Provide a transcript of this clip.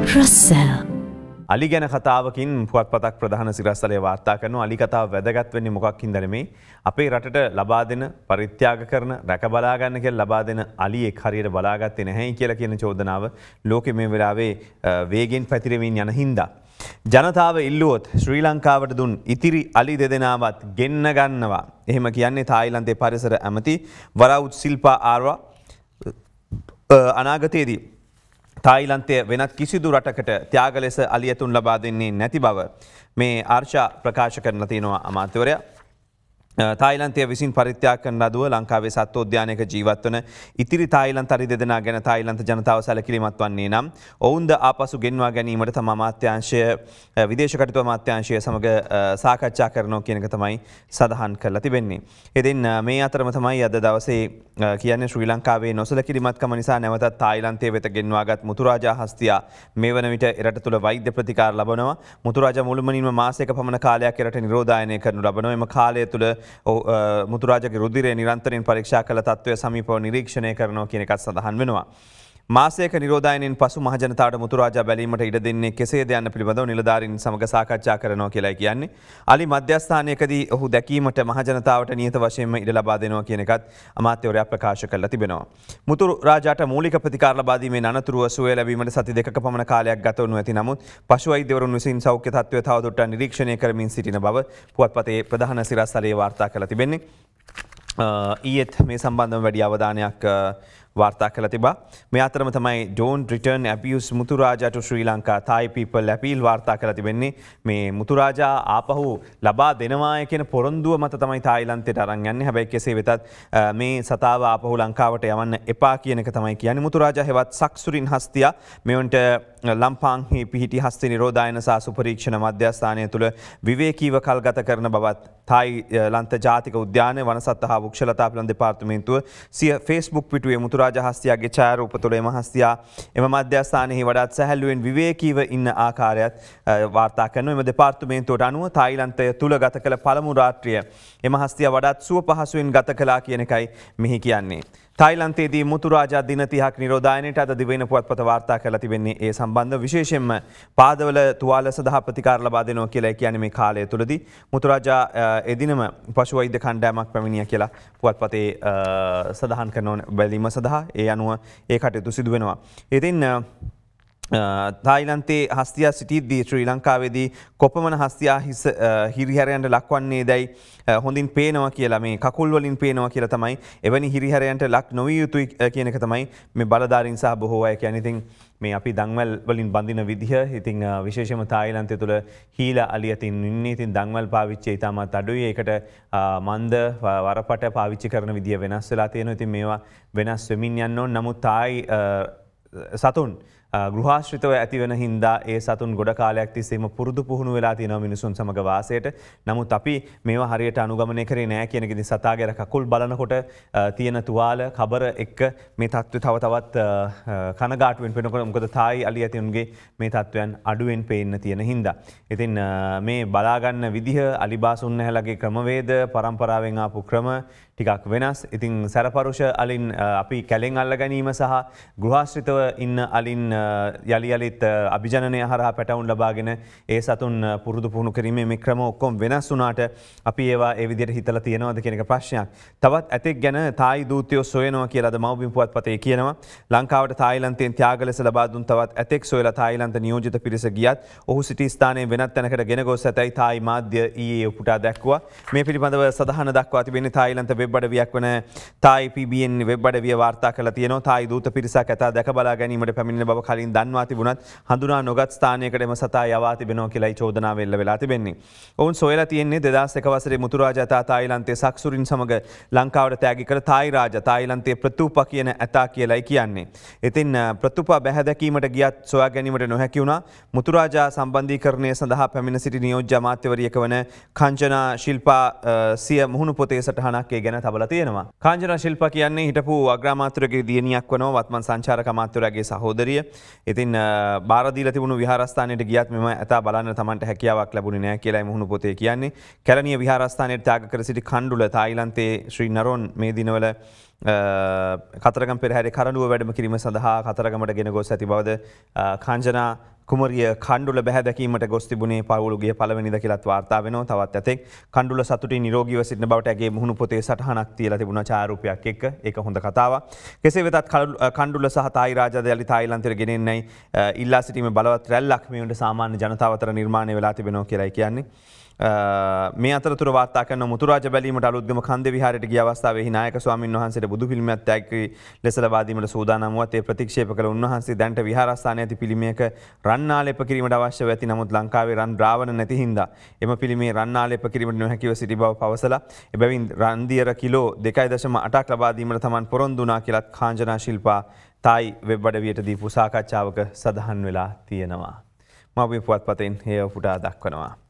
Russell. අලි ගැන කතාවකින් පුවත්පතක් ප්‍රධාන සිරස්තලයේ වාර්තා කරනවා. අලි කතාව වැදගත් වෙන්නේ මොකක්ින්ද නෙමෙයි. අපේ රටට ලබා දෙන පරිත්‍යාග කරන රැක බලා ගන්න කියලා ලබා දෙන අලියෙක් හරියට බලාගත්තේ නැහැයි කියලා කියන චෝදනාව ලෝකෙ මේ වෙලාවේ වේගෙන් පැතිරෙමින් යන හින්දා ජනතාව ඉල්ලුවොත් ශ්‍රී ලංකාවට දුන් ඉතිරි අලි දෙදෙනාවත් ගෙන්න ගන්නවා. එහෙම කියන්නේ තායිලන්තයේ පරිසර ඇමති වරවුත් සිල්පා ආරවා අනාගතයේදී තායිලන්තය වෙනත් කිසිදු රටකට ත්‍යාග ලෙස අලියතුන් ලබා දෙන්නේ නැති බව මේ ආර්ෂා ප්‍රකාශ කරන තියෙනවා අමාත්‍යවරයා. තායිලන්තය විසින් පරිත්‍යාග කරන ලදුව ලංකාවේ සත්වෝද්‍යානයක ජීවත් වන ඉතිරි තායිලන්ත අලි දෙදෙනා ගැන තායිලන්ත ජනතාව සැලකිලිමත් වන්නේ නම් ඔවුන්ද ආපසු ගෙන්වා ගැනීමට තම අමාත්‍යාංශය විදේශ කටයුතු අමාත්‍යාංශය සමග සාකච්ඡා කරනවා කියන එක තමයි සඳහන් කරලා තිබෙන්නේ. ඉතින් මේ අතරම තමයි අද දවසේ කියන්නේ ශ්‍රී ලංකාවේ නොසලකිලිමත්කම නිසා නැවතත් තායිලන්තයේ වෙත ගෙන්වාගත් මුතුරාජා හස්තියා මේ වන විට එරට තුළ වෛද්‍ය ප්‍රතිකාර ලබනවා. මුතුරාජා මුළුමනින්ම මාසයක පමණ කාලයක් එරට නිරෝධායනය කරනු ලබනවා. එම කාලය තුළ මුතුරාජගේ රුධිරය නිරන්තරයෙන් පරීක්ෂා කළ තත්ත්වය සමීපව නිරීක්ෂණය කරනවා කියන එකත් සඳහන් වෙනවා. මාසයක නිරෝධායනයෙන් පසු මහජනතාවට මුතුරාජා බැලීමට ඉඩ දෙන්නේ කෙසේද යන්න පිළිබඳව නිලධාරීන් සමග සාකච්ඡා කරනවා කියලායි කියන්නේ. අලි මධ්‍යස්ථානයකදී ඔහු දැකීමට මහජනතාවට නියත වශයෙන්ම ඉඩ ලබා දෙනවා කියන එකත් අමාත්‍යවරයා ප්‍රකාශ කරලා තිබෙනවා. මුතුරාජාට මූලික ප්‍රතිකාර ලබා දීමේ අනතුරුව සුවය ලැබීමට සති දෙකක පමණ කාලයක් ගත වනු ඇති. නමුත් පශු වෛද්‍යවරුන් විසින් සෞඛ්‍ය තත්ත්වය තවදුරටත් නිරීක්ෂණය කරමින් සිටින බව පුවත්පතේ ප්‍රධාන සිරස්තලයේ වාර්තා කරලා තිබෙන්නේ. ඊයේත් මේ සම්බන්ධව වැඩි අවධානයක් වාර්තා කළ තිබා. මේ අතරම තමයි Don't Return Abuse මුතුරාජා to Sri Lanka Thai People Appeal වාර්තා කළ තිබෙන්නේ. මේ මුතුරාජා ආපහු ලබා දෙනවාය කියන පොරොන්දුව මත තමයි තායිලන්තයට අරන් යන්නේ. හැබැයි කෙසේ වෙතත් මේ සතාව ආපහු ලංකාවට යවන්න එපා කියන එක තමයි කියන්නේ. මුතුරාජා හෙවත් සක්සුරින් හස්තියා මෙවන්ට ලම්පාංහි පිහිටි හස්ති නිරෝධායන සහ සුපරීක්ෂණ මධ්‍යස්ථානය තුළ විවේකීව කල් ගත කරන බවත් තායිලන්ත ජාතික උද්‍යාන වනසත්ත හා වෘක්ෂලතා පිළිබඳ දෙපාර්තමේන්තුව සිය Facebook පිටුවේ මුතුරාජා හස්තියාගේ ඡායාරූප තුළ එම හස්තියා එම මධ්‍යස්ථානයේ වඩාත් සැහැල්ලුවෙන් විවේකීව ඉන්න ආකාරයත් වාර්තා කරනවා. එම දෙපාර්තමේන්තුවට අනුව තායිලන්තය තුළ ගත කළ පළමු රාත්‍රිය එම හස්තියා වඩාත් සුව පහසුවෙන් ගත කළා කියන එකයි මෙහි කියන්නේ. තායිලන්තයේදී මුතුරාජා දින 30ක් නිරෝධායනයට අද දිවයින පුවත්පත වාර්තා කරලා තිබෙන්නේ ඒ සම්බන්ධ විශේෂයෙන්ම පාදවල තුවාල සඳහා ප්‍රතිකාර ලබා දෙනවා කියලා කියන්නේ මේ කාලය තුලදී මුතුරාජා එදිනම පශු වෛද්‍ය කණ්ඩායමක් පැමිණියා කියලා පුවත්පතේ සඳහන් කරන බැලීම සඳහා ඒ අනුව ඒ කටයුතු සිදු වෙනවා. ඉතින් තායිලන්තයේ හස්තියා සිටිද්දී ශ්‍රී ලංකාවේදී කොපමණ හස්තියා හිරිහැරයන්ට ලක්වන්නේ දැයි හොඳින් පේනවා කියලා මේ කකුල් වලින් පේනවා කියලා තමයි එවැනි හිරිහැරයන්ට ලක් නොවිය යුතුයි කියන එක තමයි මේ බලධාරීන් සහ බොහෝ අය කියන්නේ. ඉතින් මේ අපි දන්වැල් වලින් බඳින විදිහ ඉතින් විශේෂයෙන්ම තායිලන්තය තුළ හීල අලිය තින් ඉන්නේ. ඉතින් දන්වැල් පාවිච්චි ඉතාමත් අඩුයි. ඒකට මන්ද වරපට පාවිච්චි කරන විදිය වෙනස් වෙලා තියෙනවා. ඉතින් මේවා වෙනස් වෙමින් යන්න ඕන. නමුත් තායි සතුන් ගෘහාශ්‍රිතව ඇතිවන හින්දා ඒ සතුන් ගොඩ කාලයක් තිස්සේම පුරුදු පුහුණු වෙලා තියෙනවා මිනිසුන් සමග වාසයට. නමුත් අපි මේවා හරියට අනුගමනය කරේ නැහැ කියන එක ඉතින් සතාගේ අර කකුල් බලනකොට තියෙන තුවාල කබර එක්ක මේ තත්ත්වය තව තවත් කනගාටුවෙන් පේනකොට මොකද තායි අලි ඇතිුන්ගේ මේ තත්ත්වයන් අඩුවෙන් පේන්න තියෙන හින්දා. ඉතින් මේ බලා ගන්න විදිහ අලිබාසුන් හැලගේ ක්‍රමවේද පරම්පරාවෙන් ආපු ක්‍රම ටිකක් වෙනස්. ඉතින් සැරපරුෂ අලින් අපි කැලෙන් අල්ල ගැනීම සහ ගෘහාශ්‍රිතව ඉන්න අලින් යලි යලිත් අභිජනනය හරහා පැටවුන් ලබාගෙන ඒ සතුන් පුරුදු පුහුණු කිරීමේ මේ ක්‍රම ඔක්කොම වෙනස් වුණාට අපි ඒවා ඒ විදිහට හිතලා තියෙනවද කියන එක ප්‍රශ්නයක්. තවත් ඇතෙක් ගැන තායි දූතයෝ සොයනවා කියලා අද මව්බිම් පුවත්පතේ කියනවා. ලංකාවට තායිලන්තයෙන් ත්‍යාග ලෙස ලබා දුන් තවත් ඇතෙක් සොයලා තායිලන්ත නියෝජිත පිරිස ගියත් ඔහු සිටි ස්ථානයේ වෙනත් තැනකට ගෙන ගොස් ඇතැයි තායි මාධ්‍ය ඊයේ උපුටා දැක්වුවා. මේ පිළිබඳව සඳහන දක්වා තිබෙන්නේ තායිලන්ත වෙබ් අඩවියක් වන තායි PBN වෙබ් අඩවිය වාර්තා කරලා තියෙනවා. තායි දූත පිරිසක් ඇතා දැක බලා ගැනීමට පැමිණෙන බව කලින් දන්වා තිබුණත් හඳුනා නොගත් ස්ථානයකට එම සතා යවා තිබෙනවා කියලායි චෝදනාව එල්ල වෙලා තිබෙන්නේ. ඔවුන් සොයලා තියෙන්නේ 2001 වසරේ මුතුරාජා ඇතා තායිලන්තයේ සක්සුරින් සමග ලංකාවට තෑගි කළ තායි රාජා තායිලන්තයේ ප්‍රතුපා කියන ඇතා කියලායි කියන්නේ. ඉතින් ප්‍රතුපා බැහැ දැකීමට ගියත් සොයා ගැනීමට නොහැකි වුණා. මුතුරාජා සම්බන්ධීකරණය සඳහා පැමිණ සිටි නියෝජ්‍ය අමාත්‍යවරියක වන කාංජනා ශිල්පා සිය මුහුණු පොතේ සටහනක් ඒ ගැන තබලා තියෙනවා. කාංජනා ශිල්පා කියන්නේ හිටපු අග්‍රාමාත්‍යවරගේ දියණියක් වනවා වත්මන් සංචාරක අමාත්‍යවරයාගේ සහෝදරිය. ඉතින් බාර දීලා තිබුණු විහාරස්ථානයට ගියත් මෙම ඇතා බලන්න තමන්ට හැකියාවක් ලැබුණේ නැහැ කියලායි මුහුණු පොතේ කියන්නේ. කැලණිය විහාරස්ථානයේ ත්‍යාග කර සිටි කණ්ඩුල තායිලන්තයේ ශ්‍රී නරොන් මේ දිනවල කතරගම පෙරහැරේ කරඬුව වැඩම කිරීම සඳහා කතරගමට ගෙන ගොස් ඇති බවද කාංජනා කුමරිය කණ්ඩුල බැහැ දැකීමට ගොස් තිබුණේ පවුලුගේ පළවෙනිද කියලාත් වාර්තා වෙනවා. තවත් ඇතෙක් කණ්ඩුල සතුටින් නිරෝගීව සිටින බවට ඇගේ මුහුණු පොතේ සටහනක් තියලා තිබුණා ඡායාරූපයක් එක්ක. ඒක හොඳ කතාවක්. කෙසේ වෙතත් කණ්ඩුල සහ තායි රාජ්‍යද යලි තායිලන්තයට ගෙනෙන්නයි ඉල්ලා සිටීමේ බලවත් රැල්ලක් මේ වුණ සාමාන්‍ය ජනතාව අතර නිර්මාණය වෙලා තිබෙනවා කියලායි කියන්නේ. මේ අතරතුර වාර්තා කරන මුතුරාජ බැලීමට අලුත්ගම කන්ද විහාරයට ගිය අවස්ථාවේ නායක ස්වාමින් වහන්සේට බුදු පිළිමයක් තැගී ලෙස ලබා දීමට සූදානම් වුවත් ඒ ප්‍රතික්ෂේප කළ උන්වහන්සේ දැනට විහාරස්ථානයේ ඇති පිළිමයක රන් ආලේප කිරීමට අවශ්‍ය වෙති. නමුත් ලංකාවේ රන් ද්‍රාවණ නැති හින්දා එම පිළිමේ රන් ආලේප කිරීමට නොහැකිව සිටි බව පවසලා එබැවින් රන් දියර කිලෝ 2.8ක් ලබා දීමට තමන් පොරොන්දු වුණා කියලත් කාංජනා ශිල්පා තායි වෙබ් අඩවියට දීපු සාකච්ඡාවක සඳහන් වෙලා තියෙනවා. මාගේ පුවත්පතෙන් එය පුටා දක්වනවා.